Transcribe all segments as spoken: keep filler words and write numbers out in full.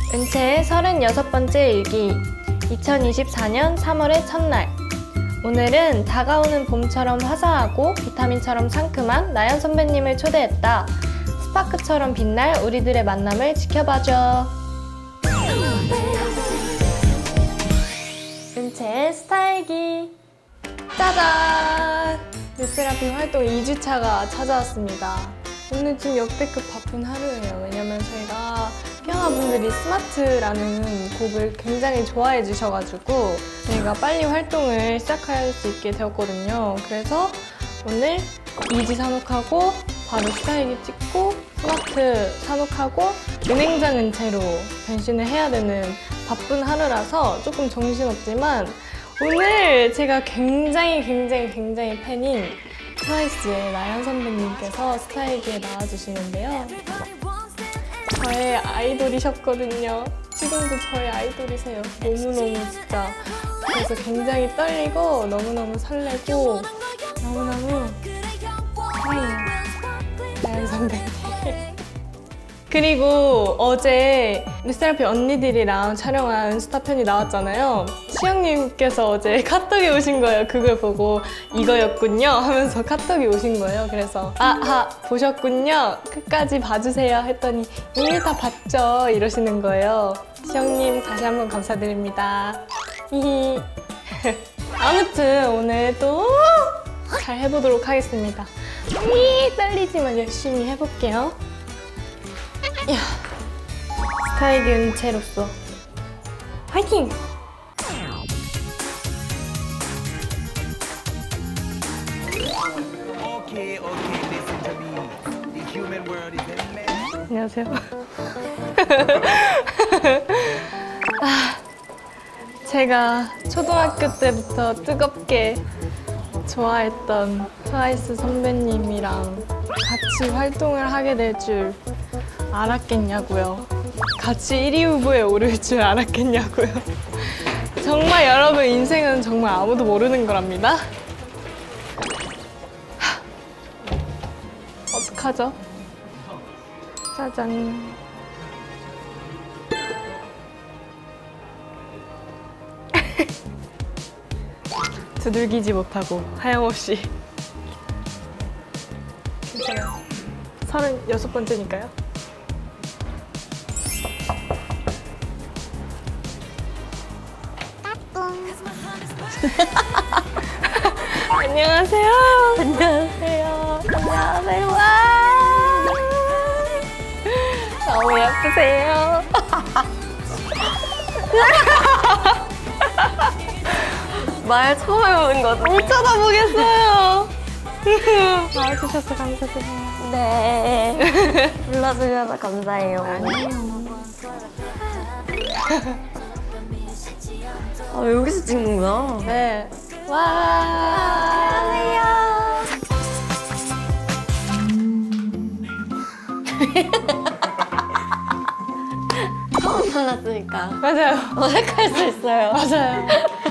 은채의 서른여섯 번째 일기 이천이십사 년 삼월의 첫날. 오늘은 다가오는 봄처럼 화사하고 비타민처럼 상큼한 나연 선배님을 초대했다. 스파크처럼 빛날 우리들의 만남을 지켜봐줘. 은채의 스타일기. 짜잔! 르세라핌 활동 이 주차가 찾아왔습니다. 오늘 좀 역대급 바쁜 하루예요. 왜냐면 저희가 피아노분들이 스마트라는 곡을 굉장히 좋아해 주셔가지고 저희가 빨리 활동을 시작할 수 있게 되었거든요. 그래서 오늘 이지 산옥하고 바로 스타일기 찍고 스마트 산옥하고 은행장 은채로 변신을 해야 되는 바쁜 하루라서 조금 정신없지만 오늘 제가 굉장히 굉장히 굉장히 팬인 트와이스의 나연 선배님께서 스타일기에 나와주시는데요. 저의 아이돌이셨거든요. 지금도 저의 아이돌이세요. 너무너무 진짜. 그래서 굉장히 떨리고 너무너무 설레고 너무너무 사랑해요. 나연 선배님. 그리고 어제 르세라핌 언니들이랑 촬영한 스타편이 나왔잖아요. 시영님께서 어제 카톡이 오신 거예요. 그걸 보고 이거였군요 하면서 카톡이 오신 거예요. 그래서 아하 보셨군요. 끝까지 봐주세요 했더니 이미 다 봤죠 이러시는 거예요. 시영님 다시 한번 감사드립니다. 히히. 아무튼 오늘 또 잘 해보도록 하겠습니다. 이 떨리지만 열심히 해볼게요. 야, 스타일기 은채로서 화이팅! 안녕하세요. 아, 제가 초등학교 때부터 뜨겁게 좋아했던 트와이스 선배님이랑 같이 활동을 하게 될 줄 알았겠냐고요. 같이 일 위 후보에 오를 줄 알았겠냐고요. 정말 여러분 인생은 정말 아무도 모르는 거랍니다. 하. 어떡하죠? 짜잔. 두들기지 못하고 하염없이. 괜찮아요. 서른여섯 번째니까요. 안녕하세요. 안녕하세요. 안녕하세요. 와 너무 예쁘세요. 말 처음 해보는 거 못 쳐다보겠어요. 나와주셔서 감사드려요. 네. 불러주셔서 감사해요. 아니에요. 아, 여기서 찍는구나. 네. 와. 안녕하세요. 처음 만났으니까. 맞아요. 어색할 수 있어요. 맞아요.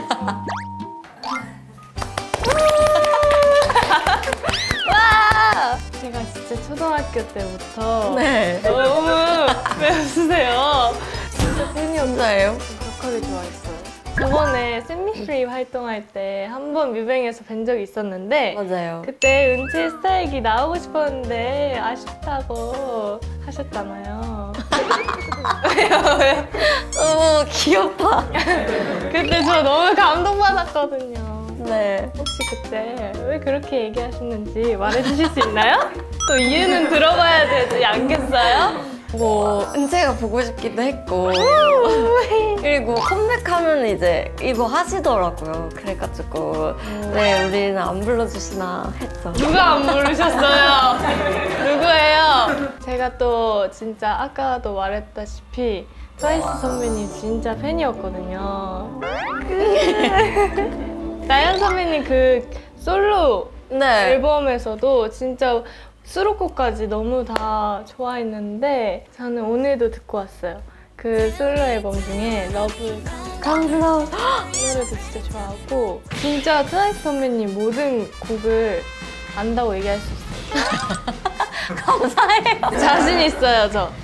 와. 제가 진짜 초등학교 때부터 네. 너무 왜 웃으세요? 진짜 팬이었어요. 격하게 좋아했어요. 저번에 샌미쓰리 활동할 때 한 번 뮤뱅에서 뵌 적이 있었는데 맞아요. 그때 은채 스타일기 나오고 싶었는데 아쉽다고 하셨잖아요. 왜요? 왜요? 너무 귀엽다. 그때 저 너무 감동받았거든요. 네. 혹시 그때 왜 그렇게 얘기하셨는지 말해주실 수 있나요? 또 이유는 들어봐야 되지 않겠어요? 뭐 은채가 보고 싶기도 했고 그리고 컴백하면 이제 이거 하시더라고요. 그래가지고 네 우리는 안 불러주시나 했죠. 누가 안 부르셨어요? 누구예요? 제가 또 진짜 아까도 말했다시피 트와이스 선배님 진짜 팬이었거든요. 나연 선배님 그 솔로 네. 앨범에서도 진짜 수록곡까지 너무 다 좋아했는데 저는 오늘도 듣고 왔어요. 그 솔로 앨범 중에 러브 감슬러우 노래도 진짜 좋아하고 진짜 트와이스 선배님 모든 곡을 안다고 얘기할 수 있어요. 감사해요. 자신 있어요, 저.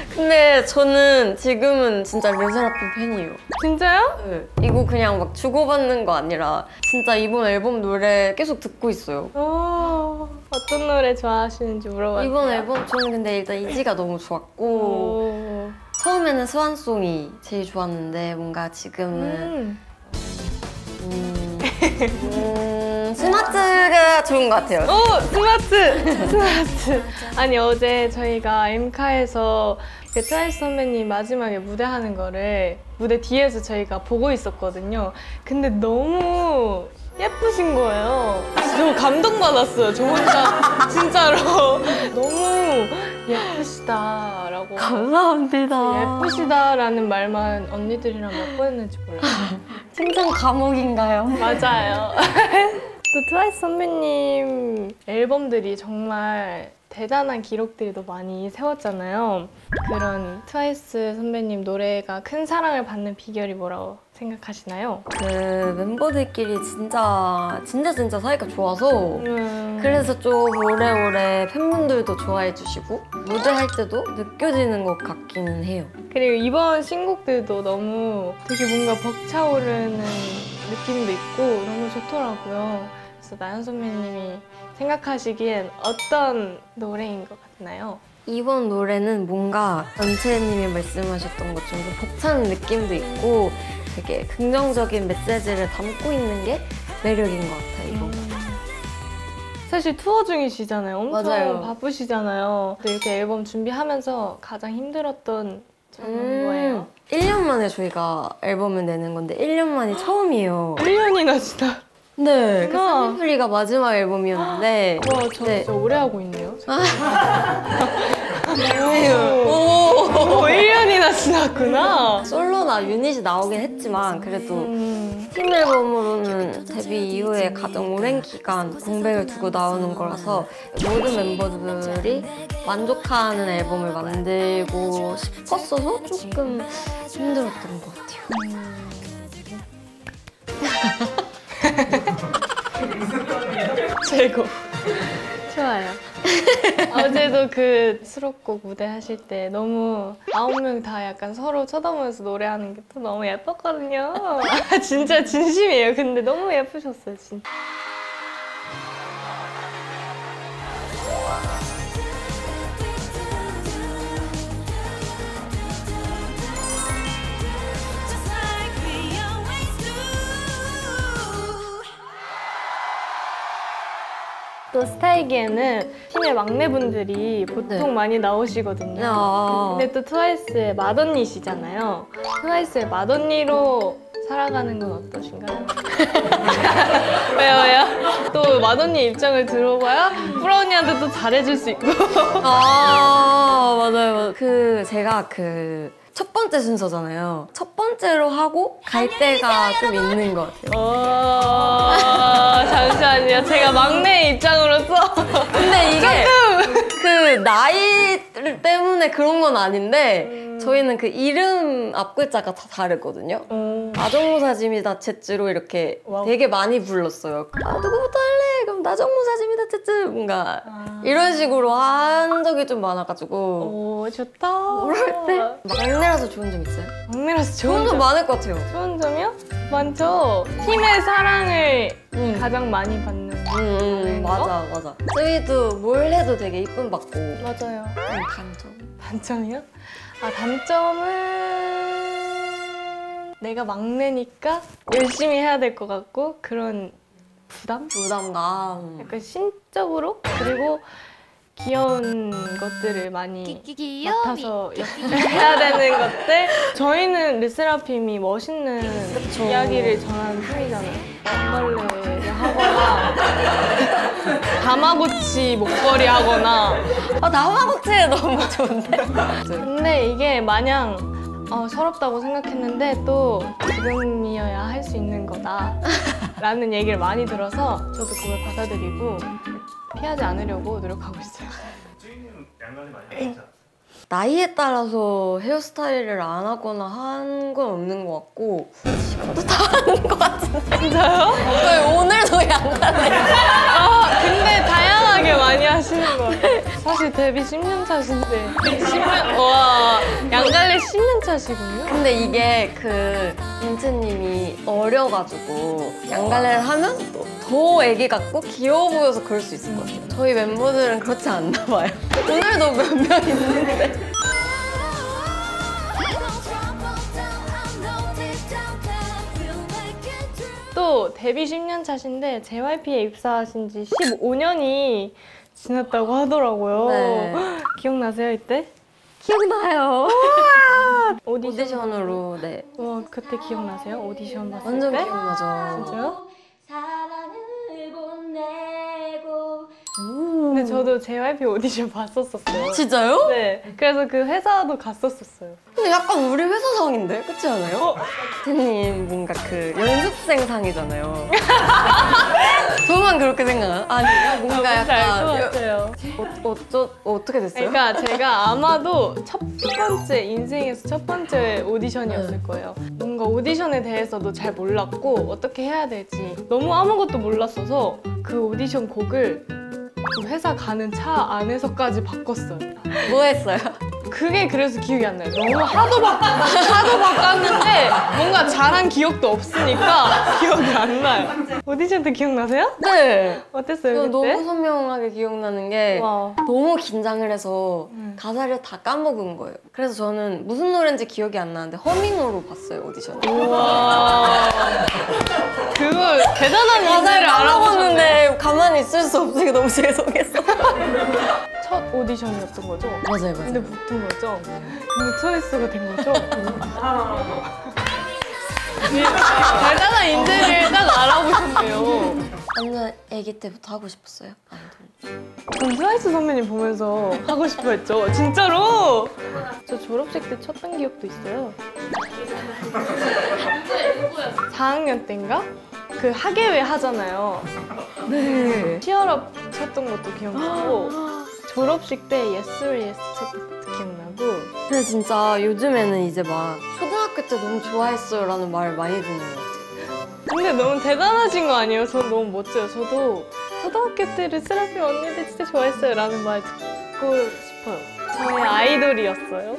근데 저는 지금은 진짜 르세라핌 팬이에요. 진짜요? 네. 이거 그냥 막 주고받는 거 아니라 진짜 이번 앨범 노래 계속 듣고 있어요. 오, 어떤 노래 좋아하시는지 물어봤어요. 이번 앨범 저는 근데 일단 이지가 너무 좋았고 오. 처음에는 스완송이 제일 좋았는데 뭔가 지금은 음. 음, 음, 스마트가 좋은 것 같아요. 오! 스마트! 스마트! 아니 어제 저희가 엠카에서 그 트와이스 선배님 마지막에 무대하는 거를 무대 뒤에서 저희가 보고 있었거든요. 근데 너무 예쁘신 거예요. 저 감동받았어요. 저 혼자 진짜로 너무 예쁘시다라고. 감사합니다. 예쁘시다라는 말만 언니들이랑 몇 번 했는지 몰라요. 칭찬 감옥인가요? 맞아요. 또 트와이스 선배님 앨범들이 정말 대단한 기록들도 많이 세웠잖아요. 그런 트와이스 선배님 노래가 큰 사랑을 받는 비결이 뭐라고 생각하시나요? 그 멤버들끼리 진짜 진짜 진짜 사이가 좋아서 음... 그래서 좀 오래오래 팬분들도 좋아해 주시고 무대할 때도 느껴지는 것 같기는 해요. 그리고 이번 신곡들도 너무 되게 뭔가 벅차오르는 느낌도 있고 너무 좋더라고요. 그래서 나연 선배님이 생각하시기엔 어떤 노래인 것 같나요? 이번 노래는 뭔가 전채님이 말씀하셨던 것처럼 벅찬 느낌도 있고 되게 긍정적인 메시지를 담고 있는 게 매력인 것 같아요, 이번. 음. 사실 투어 중이시잖아요. 엄청 맞아요. 바쁘시잖아요. 근데 이렇게 앨범 준비하면서 가장 힘들었던 점은 음, 뭐예요? 일 년 만에 저희가 앨범을 내는 건데 일 년 만이 처음이에요. 일 년이나 지나. 네, 그 우와. 세미플리가 마지막 앨범이었는데 와, 저 네. 진짜 오래 하고 있네요. 오, 오, 일 년이나 지났구나. 솔로나 유닛이 나오긴 했지만 그래도 음. 팀 앨범으로는 데뷔 이후에 가장 오랜 기간 공백을 두고 나오는 거라서 모든 멤버들이 만족하는 앨범을 만들고 싶었어서 조금 힘들었던 것 같아요. 최고. 좋아요. 어제도 그 수록곡 무대 하실 때 너무 아홉 명 다 약간 서로 쳐다보면서 노래하는 게 또 너무 예뻤거든요. 아, 진짜 진심이에요. 근데 너무 예쁘셨어요, 진짜. 또 스타이기에는 팀의 막내분들이 보통 네. 많이 나오시거든요. 아, 근데 또 트와이스의 맏언니시잖아요. 트와이스의 맏언니로 살아가는 건 어떠신가요? 왜요, 왜요? 또 맏언니 입장을 들어봐야 프로 언니한테 또 잘해줄 수 있고. 아 맞아요, 맞아요. 그 제가 그 첫 번째 순서잖아요. 첫 번째로 하고 갈 때가 좀 있는 것 같아요. 어... 잠시만요. 제가 막내 입장으로서 근데 이게 그 나이 때문에 그런 건 아닌데 음... 저희는 그 이름 앞 글자가 다 다르거든요. 음... 나정모사지미다 쳇즈로 이렇게 와우. 되게 많이 불렀어요. 아 누구부터 할래? 그럼 나정모사지미다 쳇즈 뭔가 아... 이런 식으로 한 적이 좀 많아가지고 오 좋다. 모를 때 막내라서 좋은 점 있어요? 막내라서 좋은, 좋은 점 많을 것 같아요. 좋은 점이요? 많죠. 팀의 사랑을 음. 가장 많이 받는 음, 음, 맞아 맞아. 저희도 뭘 해도 되게 이쁨 받고. 맞아요. 음, 단점. 단점이요? 아 단점은 내가 막내니까 열심히 해야 될 것 같고 그런 부담? 부담감. 약간 심적으로 그리고 귀여운 것들을 많이 맡아서 해야 되는 것들. 저희는 르세라핌이 멋있는 그쵸. 이야기를 전하는 팀이잖아요. 목걸이를 하거나 다마고치 목걸이 하거나. 아 다마고치 너무 좋은데. 근데 이게 마냥 어, 서럽다고 생각했는데 또 지금이어야 할 수 있는 거다 라는 얘기를 많이 들어서 저도 그걸 받아들이고 피하지 않으려고 노력하고 있어요. 주인님은 양갈래 많이 하시지 않았어요? 나이에 따라서 헤어스타일을 안 하거나 한 건 없는 것 같고 지금도 다 하는 것 같은데. 진짜요? 저희 오늘도 양갈래. 아 근데 다양하게 많이 하시는 것 같아요. 사실 데뷔 십 년 차신데 십 년, 와, 양갈래 십 년 차시군요? 근데 이게 그 민트님이 어려가지고 양갈래를 하면 또 더 애기 같고 귀여워 보여서 그럴 수 있을 것 같아요. 저희 멤버들은 그렇지 않나 봐요. 오늘도 몇 명 있는데. 또 데뷔 십 년 차신데 제이와이피에 입사하신 지 십오 년이 지났다고 하더라고요. 네. 기억나세요, 이때? 기억나요. 오디션. 오디션으로, 네. 와, 그때 기억나세요? 오디션 봤을 완전 때? 기억나죠. 진짜요? 사랑을 보내고. 근데 저도 제이와이피 오디션 봤었었어요. 진짜요? 네. 그래서 그 회사도 갔었었어요. 근데 약간 우리 회사상인데? 그렇지 않아요? 어? 대님 뭔가 그 연습생상이잖아요. 저만 그렇게 생각해요? 아니요? 뭔가 뭔지 알 약간 것 여- 같아요. 어, 어쩌, 어떻게 됐어요? 그러니까 제가 아마도 첫 번째, 인생에서 첫 번째 오디션이었을 거예요. 뭔가 오디션에 대해서도 잘 몰랐고 어떻게 해야 될지 너무 아무것도 몰랐어서 그 오디션 곡을 그 회사 가는 차 안에서까지 바꿨어요. 뭐 했어요? 그게 그래서 기억이 안 나요. 너무 하도 바, 하도 바꿨는데 뭔가 잘한 기억도 없으니까 기억이 안 나요. 오디션 때 기억나세요? 네. 어땠어요, 이거 그때? 너무 선명하게 기억나는 게 와. 너무 긴장을 해서 음. 가사를 다 까먹은 거예요. 그래서 저는 무슨 노래인지 기억이 안 나는데 허밍으로 봤어요, 오디션. 우와. 그걸 대단한 가사를 인재를 알아보셨네. 까먹었는데 가만히 있을 수 없으니까 너무 죄송했어. 첫 오디션이었던 거죠? 맞아요, 근데 맞아요. 붙은 거죠? 근데 트와이스가 된 거죠? 대단한 인재를 딱 알아보셨네요. 완전 아기 때부터 하고 싶었어요, 아이돌. 전 트와이스 선배님 보면서 하고 싶어 했죠. 진짜로! 저 졸업식 때 쳤던 기억도 있어요. 사 학년 때인가? 그 학예회 하잖아요. 네. 치얼업 쳤던 것도 기억나고 졸업식 때 Yes or Yes 쳤던 것도 기억나고 근데 진짜 요즘에는 이제 막 초등학교 때 너무 좋아했어요 라는 말을 많이 듣는 것 같아요. 근데 너무 대단하신 거 아니에요? 전 너무 멋져요. 저도 초등학교 때 르세라핌 언니들 진짜 좋아했어요 라는 말 듣고 싶어요. 저의 아이돌이었어요.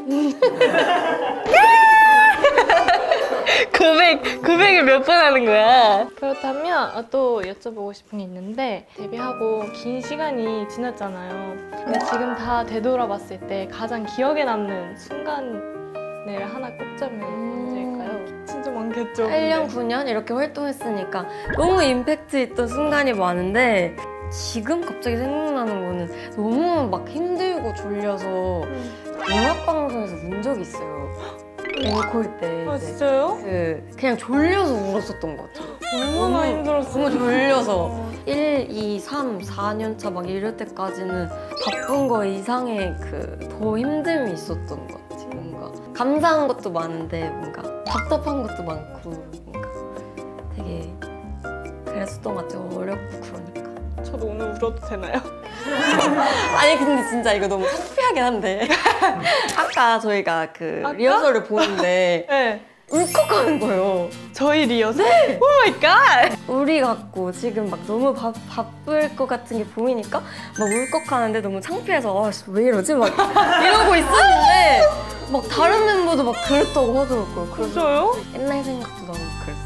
고백! 고백을 몇 번 하는 거야? 그렇다면 어, 또 여쭤보고 싶은 게 있는데 데뷔하고 긴 시간이 지났잖아요. 근데 지금 다 되돌아봤을 때 가장 기억에 남는 순간을 하나 꼽자면 언제일까요? 진짜 많겠죠? 팔 년, 근데. 구 년 이렇게 활동했으니까 너무 임팩트 있던 순간이 많은데 지금 갑자기 생각나는 거는 너무 막 힘들고 졸려서 음악방송에서 운 적이 있어요. 앵콜 때 아 이제 진짜요? 그 그냥 졸려서 울었었던 것 같아요. 얼마나 너무- 힘들었어요? 너무 졸려서 일, 이, 삼, 사 년 차 막 이럴 때까지는 바쁜 거 이상의 그 더 힘듦이 있었던 것 같아요. 뭔가 감사한 것도 많은데 뭔가 답답한 것도 많고 뭔가 되게 그랬었던 것 같아요. 어렵고 그러니까. 저도 오늘 울어도 되나요? 아니 근데 진짜 이거 너무 창피하긴 한데 아까 저희가 그 아까? 리허설을 보는데 네. 울컥하는 거예요. 저희 리허설? 오 마이 갓! 우리 같고 지금 막 너무 바, 바쁠 것 같은 게 보이니까 막 울컥하는데 너무 창피해서 아, 씨, 왜 이러지? 막 이러고 있었는데 막 다른 멤버도 막 그랬다고 하더라고요. 그래서 진짜요? 옛날 생각도 너무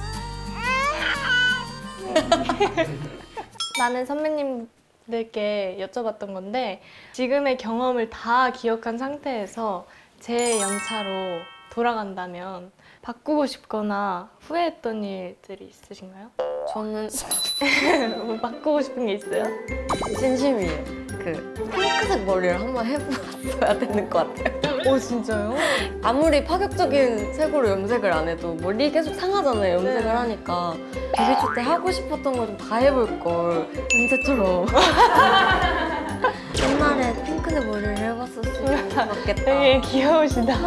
그랬어요. 많은 선배님들께 여쭤봤던 건데 지금의 경험을 다 기억한 상태에서 제 연차로 돌아간다면 바꾸고 싶거나 후회했던 일들이 있으신가요? 저는 뭐 바꾸고 싶은 게 있어요? 진심이에요. 그 핑크색 머리를 한번 해봤어야 되는 것 같아요. 오 진짜요? 아무리 파격적인 색으로 염색을 안 해도 머리 계속 상하잖아요. 염색을 네. 하니까 데뷔 초 때 하고 싶었던 걸 좀 다 해볼 걸 연재처럼 옛날에 핑크색 머리를 해봤었으면 좋겠다. 되게 귀여우시다.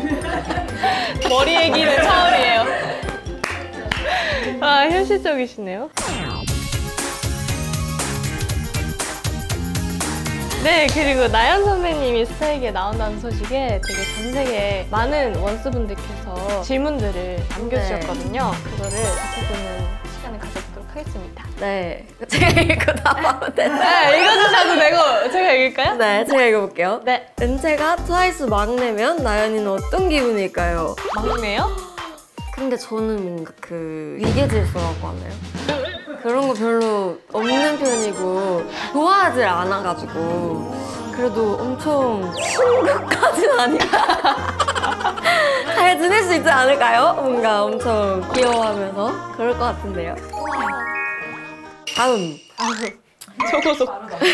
머리 얘기는 처음이에요. 아 현실적이시네요. 네, 그리고 나연 선배님이 스타에게 나온다는 소식에 되게 전 세계 많은 원스분들께서 질문들을 남겨주셨거든요. 그거를 답해보는 시간을 가져보도록 하겠습니다. 네, 제가 읽고 답하면 되나요? 네, 읽어주셔도 되고 제가 읽을까요? 네, 제가 읽어볼게요. 네. 은채가 트와이스 막내면 나연이는 어떤 기분일까요? 막내요? 근데 저는 뭔가 그 위계질서라고 하나요? 그런 거 별로 없는 편이고 좋아하질 않아가지고 그래도 엄청 친구까지는 아니야. 잘 지낼 수 있지 않을까요? 뭔가 엄청 귀여워하면서 그럴 것 같은데요. 다음. 초고속.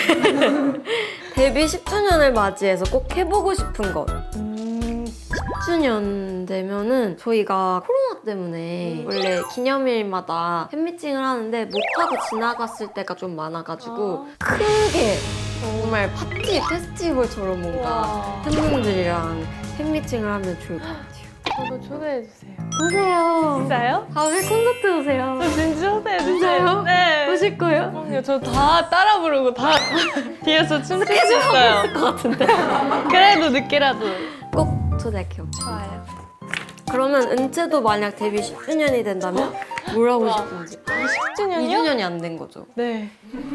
데뷔 십 주년을 맞이해서 꼭 해보고 싶은 것. 음, 십 주년 되면은 저희가 코로나 때문에 원래 기념일마다 팬미팅을 하는데 못하고 지나갔을 때가 좀 많아가지고 아. 크게 정말 파티 페스티벌처럼 뭔가 와. 팬분들이랑 팬미팅을 하면 좋을 것 같아요. 저도 초대해주세요. 오세요. 진짜요? 다음에 콘서트 오세요. 저 진짜 초대해주세요. 진짜요? 네. 오실 거예요? 그럼요. 저 다 따라 부르고 다 뒤에서 춤출 수 있어요. 것 같은데. 그래도 늦게라도. 꼭 초대할게요. 좋아요. 그러면 은채도 만약 데뷔 십 주년이 된다면 뭘 하고 싶은지? 십 주년이요? 이 주년이 안 된 거죠? 네.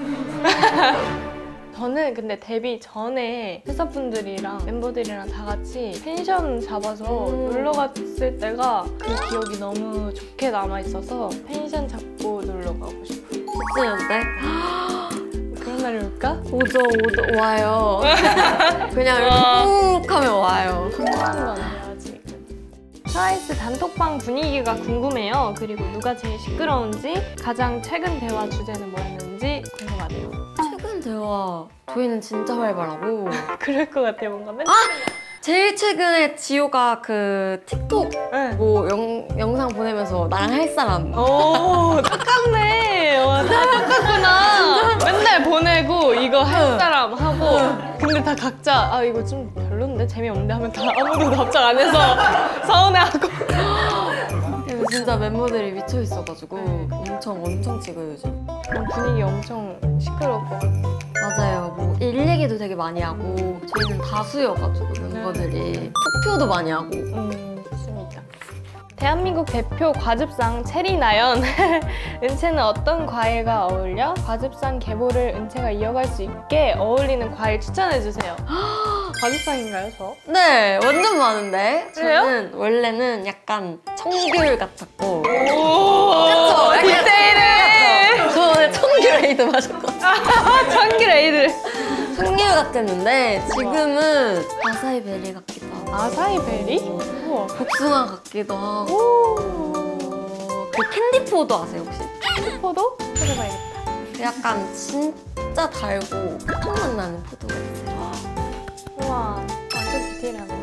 저는 근데 데뷔 전에 회사분들이랑 멤버들이랑 다 같이 펜션 잡아서 음. 놀러 갔을 때가 그 기억이 너무 좋게 남아있어서 펜션 잡고 놀러 가고 싶어요. 십 주년 때? 그런 날이 올까? 오죠, 오죠, 와요. 그냥 이렇게 와. 훅 하면 와요. 궁금한 건 아직은. 트와이스 단톡방 분위기가 궁금해요. 그리고 누가 제일 시끄러운지, 가장 최근 대화 주제는 뭐였는지 궁금하네요. 최근 대화 저희는 진짜 활발하고 그럴 것 같아요, 뭔가 맨날. 제일 최근에 지효가 그 틱톡 네. 뭐 영, 영상 보내면서 나랑 할 사람 오, 똑같네. 와, 다 똑같구나. 맨날 보내고 이거 할 사람 하고 근데 다 각자 아 이거 좀 별론데 재미없는데 하면 다 아무도 답장 안 해서 서운해하고. 근데 진짜 멤버들이 미쳐 있어가지고 엄청 엄청 찍어요 요즘. 분위기 엄청 시끄러울 것 같아요. 맞아요. 뭐 일 얘기도 되게 많이 하고 저희는 다수여가지고 멤버들이 투표도 많이 하고. 음, 좋습니다. 대한민국 대표 과즙상 체리 나연. 은채는 어떤 과일과 어울려? 과즙상 계보를 은채가 이어갈 수 있게 어울리는 과일 추천해주세요. 과즙상인가요, 저? 네, 완전 많은데. 그래요? 저는 원래는 약간 청귤 같았고. 오, 그쵸? 약간 디테일해. 저 오늘 청귤에이드 마셨거든요. 아, 청귤 에이드. 청귤 같았는데 지금은 아사히 베리 같기도 하고. 아사히 베리? 우와. 복숭아 같기도 하고. 오. 그 캔디 포도 아세요 혹시? 포도? 찾아봐야겠다. 약간 진짜 달고 푸통 맛 나는 포도가 있어요. 우와, 완전 디테일하네.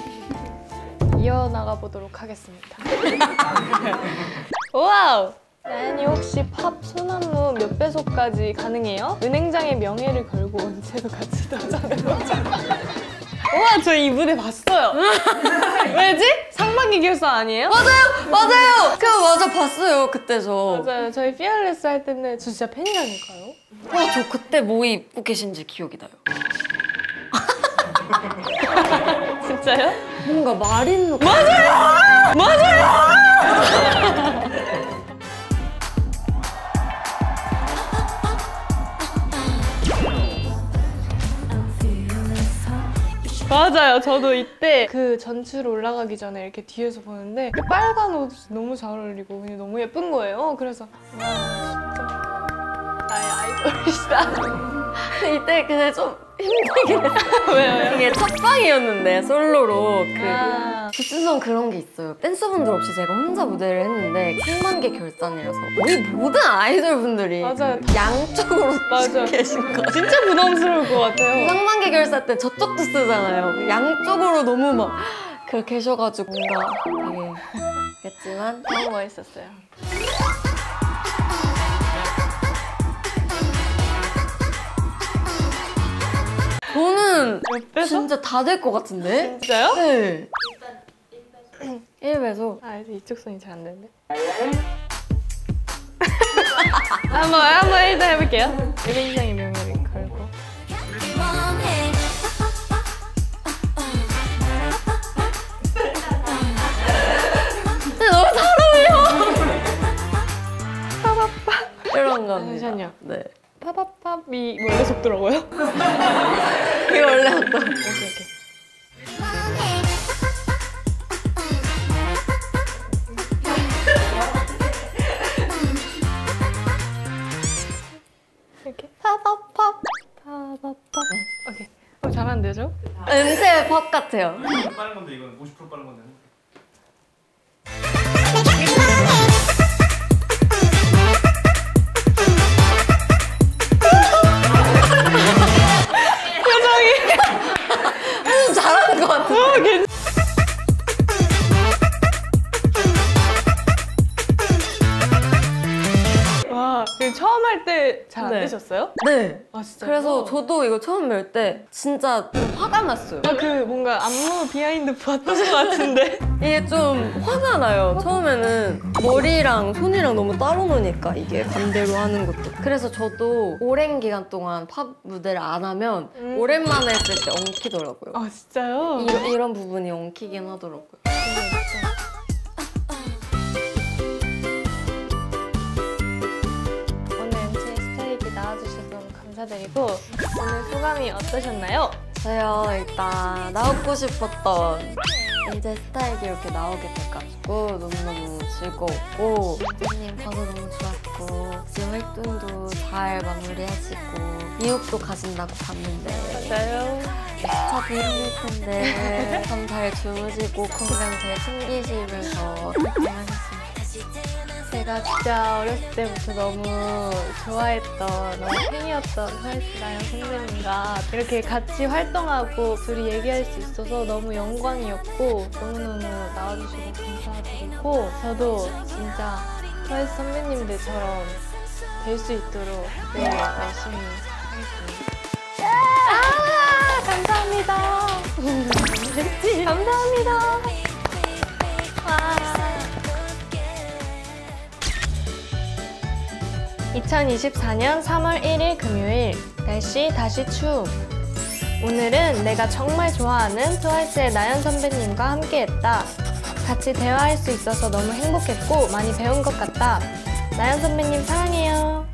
이어나가 보도록 하겠습니다. 와우! 나연이 혹시 팝 소나무 몇 배속까지 가능해요? 은행장의 명예를 걸고 은채도 같이 도전해보자. 우와, 저 이 무대 봤어요. 왜지? 상반기 결선 아니에요? 맞아요! 맞아요! 그 맞아 봤어요 그때 저. 맞아요. 저희 피어레스 할 때인데 저 진짜 팬이라니까요. 와, 저 그때 뭐 입고 계신지 기억이 나요. 진짜요? 뭔가 마린 룩. 맞아요! 맞아요! 맞아요. 저도 이때 그 전출 올라가기 전에 이렇게 뒤에서 보는데 그 빨간 옷 너무 잘 어울리고 그냥 너무 예쁜 거예요. 그래서 와 진짜 나의 아이돌이시다. 이때 근데 좀 힘들긴 했어요. 왜요? 이게 첫 방이었는데 솔로로 그 아. 주춘성 그런 게 있어요. 댄서분들 없이 제가 혼자 무대를 했는데 상반기 결산이라서 거의 모든 아이돌분들이 맞아요. 양쪽으로 맞아요. 계신 거예요. 진짜 부담스러울 것 같아요. 상반기 결산 때 저쪽도 쓰잖아요. 양쪽으로 너무 막 그렇게 계셔가지고 뭔가 되게 그랬지만 너무 멋있었어요. 저는 몇 배속? 진짜 다 될 것 같은데? 진짜요? 네. 일 배속. 아, 이제 이쪽 손이 잘 안 되는데. 한번 한번 일단 해볼게요. 은행장의 명예를 걸고. 근데 너무 잘 어울려. 갑니다. 잠시만요. 네. 팝팝팝이 원래 속도라고요? 이게 원래 속도. 오케이, 오케이. 이렇게 팝팝팝. 팝팝팝. 오케이. 어, 잘하는데요, 저? 은채 팝 같아요. 빠른 건데 이건 오십 퍼센트 빠른 건데. 좀 잘하는 것 같아. 와, 이거 처음 할 때 잘 안 네. 되셨어요? 네. 아, 진짜요? 그래서 저도 이거 처음 뵐 때 진짜 좀 화가 났어요. 아, 그 뭔가 안무 비하인드 봤던 것 같은데? 이게 좀 화가 나요. 처음에는 머리랑 손이랑 너무 따로 노니까 이게 반대로 하는 것도. 그래서 저도 오랜 기간 동안 팝 무대를 안 하면 음. 오랜만에 했을 때 엉키더라고요. 아, 진짜요? 이, 이런 부분이 엉키긴 하더라고요. 오늘 엠씨 스타일기 나와주셔서 너무 감사드리고 오늘 소감이 어떠셨나요? 저요 일단 나오고 싶었던 이제 스타일이 이렇게 나오게 돼가지고 너무너무 즐거웠고 선생님 봐서 너무 좋았고 지금 활동도 잘 마무리하시고 미국도 가신다고 봤는데 맞아요. 차 비행일 텐데 잠 잘 주무시고 건강 잘 챙기시면서 활동하셨습니다. 제가 진짜 어렸을 때부터 너무 좋아했던, 너무 팬이었던 트와이스 나연 선배님과 이렇게 같이 활동하고 둘이 얘기할 수 있어서 너무 영광이었고 너무너무 나와주셔서 감사드리고 저도 진짜 트와이스 선배님들처럼 될 수 있도록 네, 열심히 하겠습니다. 아, 감사합니다. 감사합니다. 와. 이천이십사 년 삼월 일일 금요일 날씨 다시 추움. 오늘은 내가 정말 좋아하는 트와이스의 나연 선배님과 함께했다. 같이 대화할 수 있어서 너무 행복했고 많이 배운 것 같다. 나연 선배님 사랑해요.